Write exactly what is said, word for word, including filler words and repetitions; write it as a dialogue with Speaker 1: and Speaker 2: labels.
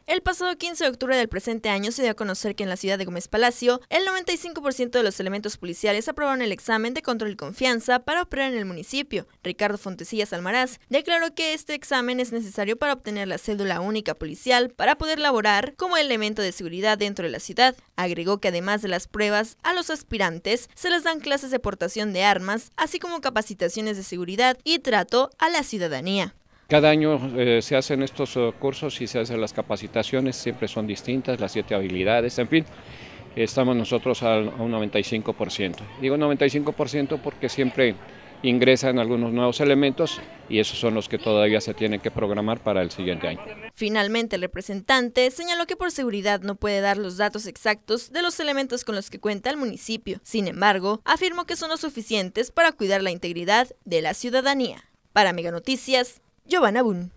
Speaker 1: El pasado quince de octubre del presente año se dio a conocer que en la ciudad de Gómez Palacio, el noventa y cinco por ciento de los elementos policiales aprobaron el examen de control y confianza para operar en el municipio. Ricardo Fontesillas Almaraz declaró que este examen es necesario para obtener la cédula única policial para poder laborar como elemento de seguridad dentro de la ciudad. Agregó que además de las pruebas, a los aspirantes se les dan clases de portación de armas, así como capacitaciones de seguridad y trato a la ciudadanía.
Speaker 2: Cada año eh, se hacen estos uh, cursos y se hacen las capacitaciones, siempre son distintas, las siete habilidades, en fin, estamos nosotros al, a un noventa y cinco por ciento. Digo noventa y cinco por ciento porque siempre ingresan algunos nuevos elementos y esos son los que todavía se tienen que programar para el siguiente año.
Speaker 1: Finalmente, el representante señaló que por seguridad no puede dar los datos exactos de los elementos con los que cuenta el municipio. Sin embargo, afirmó que son los suficientes para cuidar la integridad de la ciudadanía. Para Mega Noticias, Giovanna Bun.